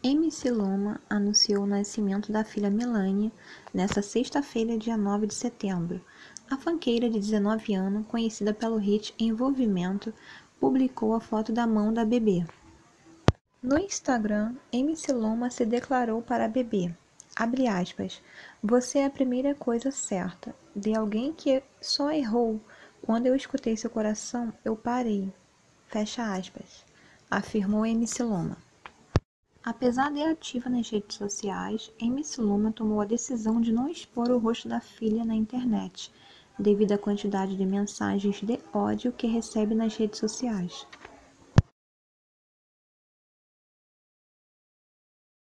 MC Loma anunciou o nascimento da filha Melanie nesta sexta-feira, dia 9 de setembro. A funkeira de 19 anos, conhecida pelo hit Envolvimento, publicou a foto da mão da bebê. No Instagram, MC Loma se declarou para a bebê, abre aspas, "Você é a primeira coisa certa, de alguém que só errou. Quando eu escutei seu coração, eu parei", fecha aspas, afirmou MC Loma. Apesar de ativa nas redes sociais, MC Loma tomou a decisão de não expor o rosto da filha na internet, devido à quantidade de mensagens de ódio que recebe nas redes sociais.